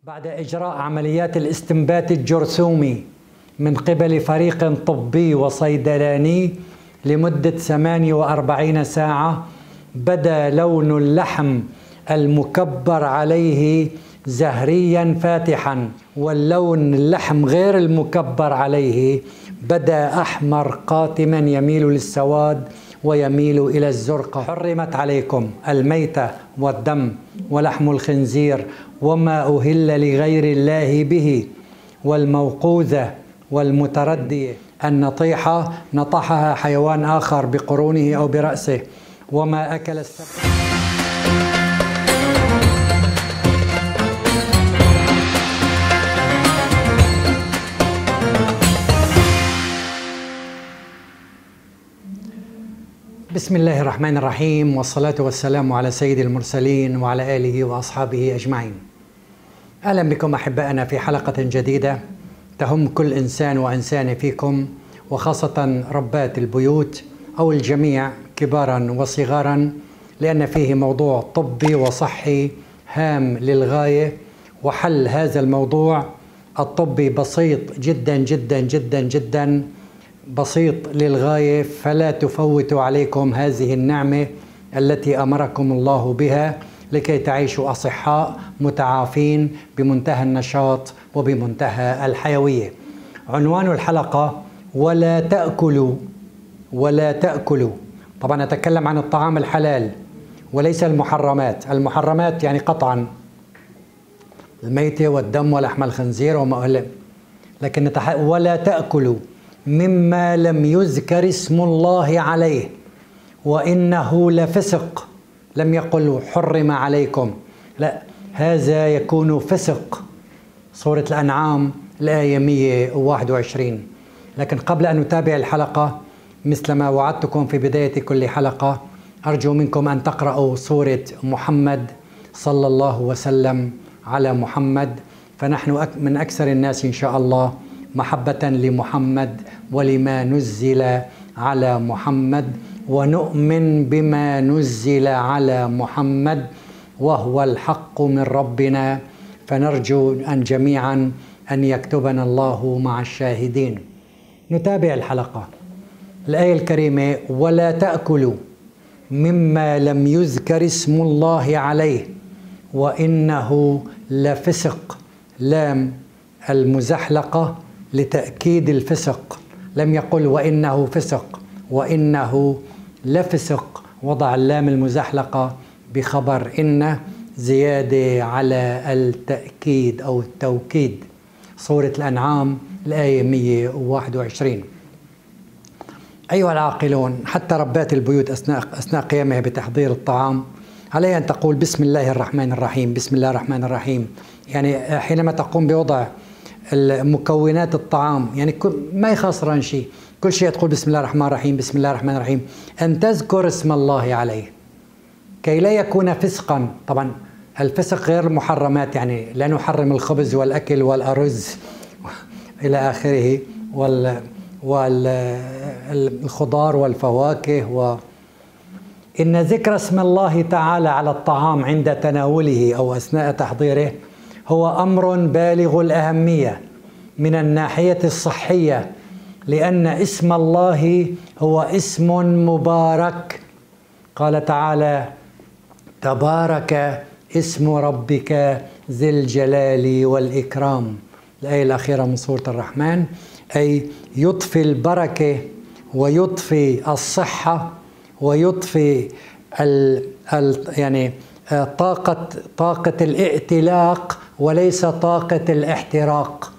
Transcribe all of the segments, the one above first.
بعد إجراء عمليات الاستنبات الجرثومي من قبل فريق طبي وصيدلاني لمدة 48 ساعة، بدا لون اللحم المكبر عليه زهريا فاتحا، واللون اللحم غير المكبر عليه بدا أحمر قاتما يميل للسواد ويميل إلى الزرقة. حرمت عليكم الميتة والدم ولحم الخنزير وما أهل لغير الله به، والموقوذة والمتردية النطيحة نطحها حيوان آخر بقرونه أو برأسه، وما أكل السبع. بسم الله الرحمن الرحيم، والصلاة والسلام على سيد المرسلين وعلى آله وأصحابه أجمعين. أهلا بكم أحبائنا في حلقة جديدة تهم كل إنسان وإنسان فيكم، وخاصة ربات البيوت أو الجميع كبارا وصغارا، لأن فيه موضوع طبي وصحي هام للغاية، وحل هذا الموضوع الطبي بسيط جدا جدا جدا جدا، بسيط للغاية. فلا تفوتوا عليكم هذه النعمة التي أمركم الله بها لكي تعيشوا أصحاء متعافين بمنتهى النشاط وبمنتهى الحيوية. عنوان الحلقة: ولا تأكلوا. ولا تأكلوا. طبعا أتكلم عن الطعام الحلال وليس المحرمات. المحرمات يعني قطعا الميتة والدم ولحم الخنزير وما أهل، لكن ولا تأكلوا مما لم يذكر اسم الله عليه وإنه لفسق. لم يقل حرم عليكم، لا، هذا يكون فسق. سورة الأنعام الآية 121. لكن قبل أن نتابع الحلقة، مثل ما وعدتكم في بداية كل حلقة، أرجو منكم أن تقرأوا سورة محمد صلى الله وسلم على محمد، فنحن من أكثر الناس إن شاء الله محبة لمحمد ولما نزل على محمد، ونؤمن بما نزل على محمد وهو الحق من ربنا، فنرجو أن جميعا أن يكتبنا الله مع الشاهدين. نتابع الحلقة. الآية الكريمة: ولا تأكلوا مما لم يذكر اسم الله عليه وإنه لفسق. لام المزحلقة لتأكيد الفسق، لم يقل وإنه فسق، وإنه لفسق، وضع اللام المزحلقة بخبر إن زيادة على التأكيد أو التوكيد. سورة الأنعام الآية 121. أيها العاقلون، حتى ربات البيوت أثناء قيامها بتحضير الطعام عليها أن تقول بسم الله الرحمن الرحيم، بسم الله الرحمن الرحيم. يعني حينما تقوم بوضع مكونات الطعام، يعني ما يخسرن شيء، كل شيء تقول بسم الله الرحمن الرحيم، بسم الله الرحمن الرحيم، أن تذكر اسم الله عليه كي لا يكون فسقا. طبعا الفسق غير المحرمات، يعني لا نحرم الخبز والأكل والأرز إلى آخره والخضار والفواكه. إن ذكر اسم الله تعالى على الطعام عند تناوله أو أثناء تحضيره هو أمر بالغ الأهمية من الناحية الصحية، لأن اسم الله هو اسم مبارك. قال تعالى: تبارك اسم ربك ذي الجلال والإكرام. الآية الأخيرة من سورة الرحمن، أي يضفي البركة ويضفي الصحة ويضفي يعني طاقة الائتلاق وليس طاقة الاحتراق.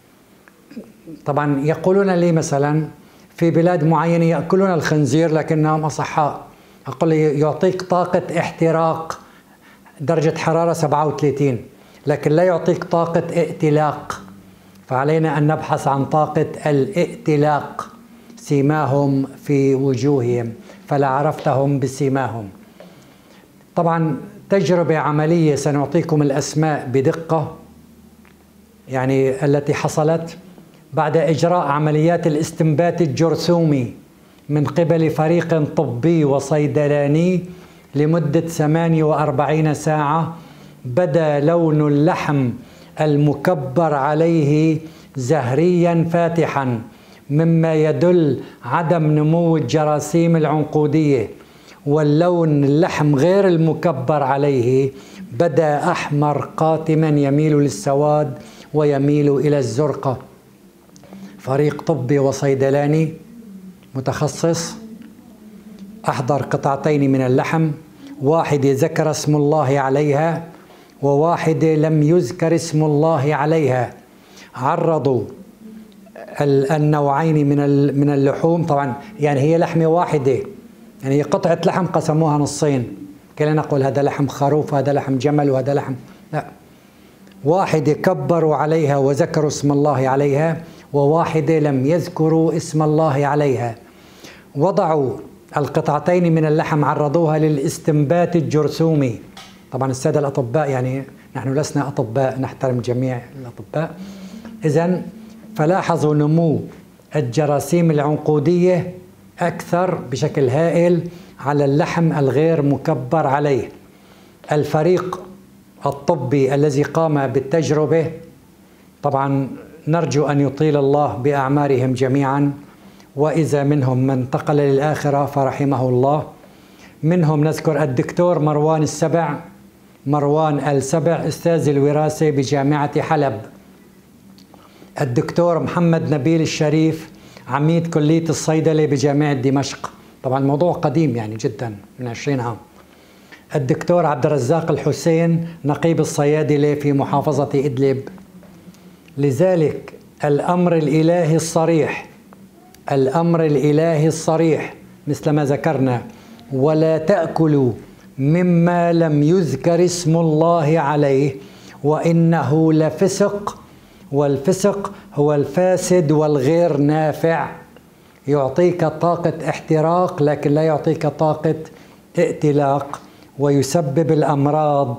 طبعا يقولون لي مثلا في بلاد معينة يأكلون الخنزير لكنهم أصحاء، أقول لي يعطيك طاقة احتراق درجة حرارة 37، لكن لا يعطيك طاقة ائتلاق. فعلينا أن نبحث عن طاقة الائتلاق. سيماهم في وجوههم فلا عرفتهم بسيماهم. طبعا تجربة عملية سنعطيكم الأسماء بدقة، يعني التي حصلت بعد إجراء عمليات الاستنبات الجرثومي من قبل فريق طبي وصيدلاني لمدة 48 ساعة، بدا لون اللحم المكبر عليه زهريا فاتحا، مما يدل عدم نمو الجراثيم العنقودية. واللون اللحم غير المكبر عليه بدا أحمر قاتما يميل للسواد ويميل إلى الزرقة. فريق طبي وصيدلاني متخصص أحضر قطعتين من اللحم، واحدة ذكر اسم الله عليها وواحدة لم يذكر اسم الله عليها. عرضوا النوعين من اللحوم، طبعا يعني هي لحمة واحدة، يعني هي قطعة لحم قسموها نصين، كلا نقول هذا لحم خروف وهذا لحم جمل وهذا لحم، لا، واحدة كبروا عليها وذكروا اسم الله عليها، وواحدة لم يذكروا اسم الله عليها. وضعوا القطعتين من اللحم، عرضوها للاستنبات الجرثومي. طبعا السادة الأطباء، يعني نحن لسنا أطباء، نحترم جميع الأطباء، إذن فلاحظوا نمو الجراثيم العنقودية أكثر بشكل هائل على اللحم الغير مكبر عليه. الفريق الطبي الذي قام بالتجربة، طبعا نرجو أن يطيل الله بأعمارهم جميعا، وإذا منهم من انتقل للآخرة فرحمه الله. منهم نذكر الدكتور مروان السبع أستاذ الوراثة بجامعة حلب، الدكتور محمد نبيل الشريف عميد كلية الصيدلة بجامعة دمشق، طبعا الموضوع قديم يعني جدا من 20 عام. الدكتور عبد الرزاق الحسين نقيب الصيادلة في محافظة إدلب. لذلك الأمر الإلهي الصريح مثل ما ذكرنا: ولا تأكلوا مما لم يذكر اسم الله عليه وإنه لفسق. والفسق هو الفاسد والغير نافع، يعطيك طاقة احتراق لكن لا يعطيك طاقة ائتلاق، ويسبب الأمراض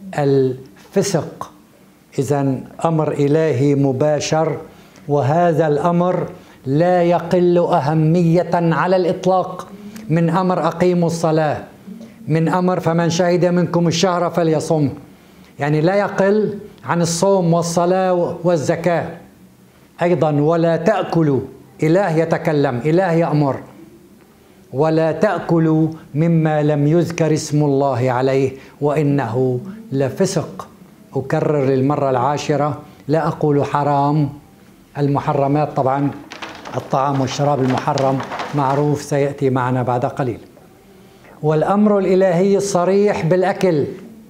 الفسق. إذن أمر إلهي مباشر، وهذا الأمر لا يقل أهمية على الإطلاق من أمر أقيموا الصلاة، من أمر فمن شهد منكم الشهر فليصم، يعني لا يقل عن الصوم والصلاة والزكاة. أيضا ولا تأكلوا، إله يتكلم، إله يأمر: ولا تأكلوا مما لم يذكر اسم الله عليه وإنه لفسق. أكرر للمرة العاشرة، لا أقول حرام، المحرمات طبعا الطعام والشراب المحرم معروف سيأتي معنا بعد قليل. والأمر الإلهي الصريح بالأكل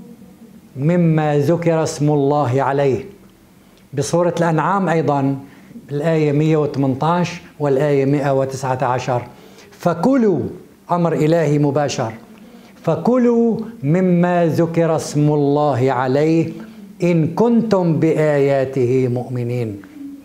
مما ذكر اسم الله عليه بسورة الأنعام، أيضا الآية 118 والآية 119: فكلوا، أمر إلهي مباشر، فكلوا مما ذكر اسم الله عليه إن كنتم بآياته مؤمنين.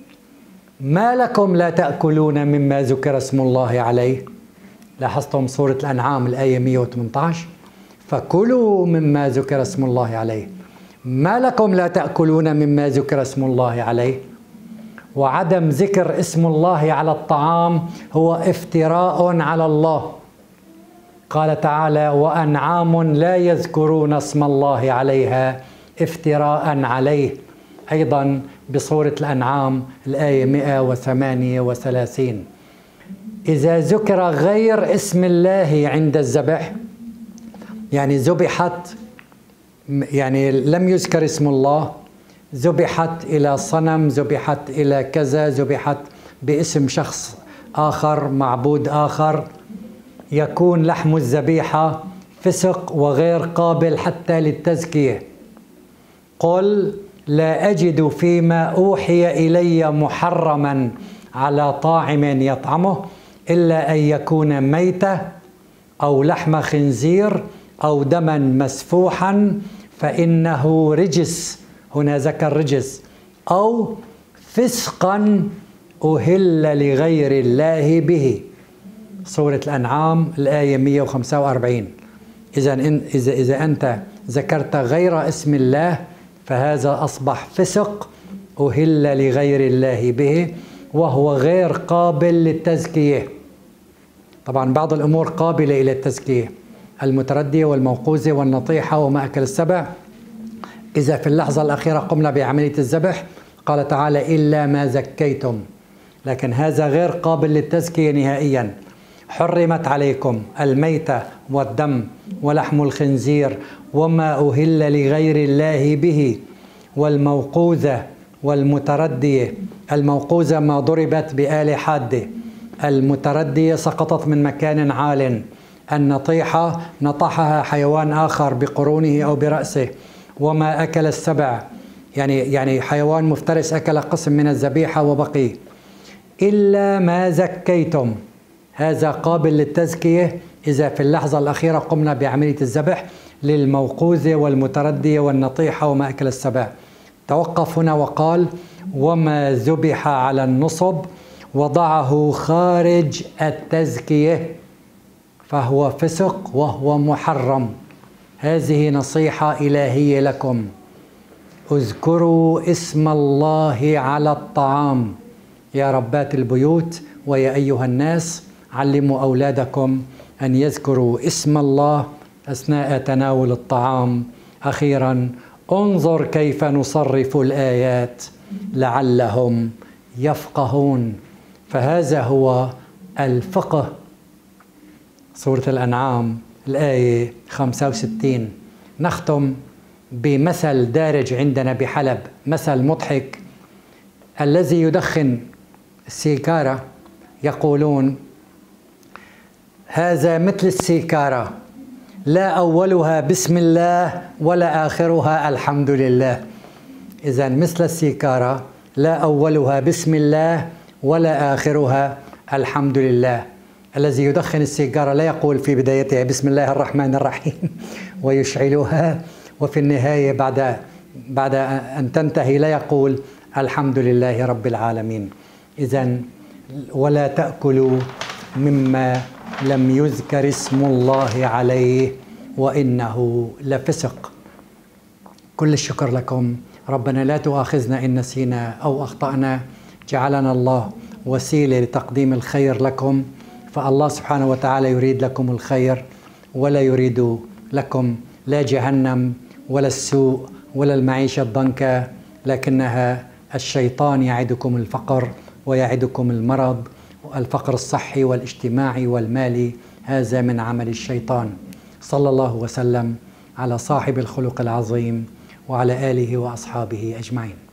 ما لكم لا تأكلون مما ذكر اسم الله عليه؟ لاحظتم سورة الأنعام الآية 118: فكلوا مما ذكر اسم الله عليه. ما لكم لا تأكلون مما ذكر اسم الله عليه؟ وعدم ذكر اسم الله على الطعام هو افتراء على الله. قال تعالى: وأنعام لا يذكرون اسم الله عليها افتراء عليه، أيضا بسورة الأنعام الآية 138. إذا ذكر غير اسم الله عند الذبح، يعني ذبحت، يعني لم يذكر اسم الله، ذبحت إلى صنم، ذبحت إلى كذا، ذبحت باسم شخص آخر، معبود آخر، يكون لحم الذبيحة فسق وغير قابل حتى للتزكية. قل لا أجد فيما أوحي إلي محرما على طاعم يطعمه إلا أن يكون ميتة أو لحم خنزير أو دما مسفوحا فإنه رجس، هنا ذكر رجس، أو فسقا أهل لغير الله به، سورة الأنعام الآية 145. إذا أنت ذكرت غير اسم الله فهذا أصبح فسق أهل لغير الله به، وهو غير قابل للتزكية. طبعا بعض الأمور قابلة إلى التزكية، المتردية والموقوذة والنطيحة وما أكل السبع، إذا في اللحظة الأخيرة قمنا بعملية الذبح قال تعالى إلا ما زكيتم، لكن هذا غير قابل للتزكية نهائيا. حرمت عليكم الميتة والدم ولحم الخنزير وما أهل لغير الله به والموقوذة والمتردية. الموقوذة ما ضربت بآلة حادة، المتردية سقطت من مكان عال، النطيحة نطحها حيوان آخر بقرونه أو برأسه، وما أكل السبع يعني حيوان مفترس أكل قسم من الذبيحة وبقي، إلا ما زكيتم. هذا قابل للتزكية إذا في اللحظة الأخيرة قمنا بعملية الذبح للموقوذة والمتردية والنطيحة وما أكل السبع. توقف هنا وقال وما ذبح على النصب وضعه خارج التزكية فهو فسق وهو محرم. هذه نصيحة إلهية لكم، اذكروا اسم الله على الطعام. يا ربات البيوت ويا أيها الناس، علموا أولادكم أن يذكروا اسم الله أثناء تناول الطعام. أخيرا انظر كيف نصرف الآيات لعلهم يفقهون. فهذا هو الفقه. سورة الأنعام الآية 65. نختم بمثل دارج عندنا بحلب، مثل مضحك. الذي يدخن السيجارة يقولون هذا مثل السيجارة، لا أولها بسم الله ولا آخرها الحمد لله. إذن مثل السيجارة لا أولها بسم الله ولا آخرها الحمد لله. الذي يدخن السيجارة لا يقول في بدايتها بسم الله الرحمن الرحيم ويشعلها، وفي النهاية بعد أن تنتهي لا يقول الحمد لله رب العالمين. إذن ولا تأكلوا مما لم يذكر اسم الله عليه وإنه لفسق. كل الشكر لكم. ربنا لا تؤاخذنا إن نسينا أو أخطأنا. جعلنا الله وسيلة لتقديم الخير لكم، فالله سبحانه وتعالى يريد لكم الخير ولا يريد لكم لا جهنم ولا السوء ولا المعيشة الضنكة، لكنها الشيطان يعدكم الفقر ويعدكم المرض، الفقر الصحي والاجتماعي والمالي، هذا من عمل الشيطان. صلى الله وسلم على صاحب الخلق العظيم وعلى آله وأصحابه أجمعين.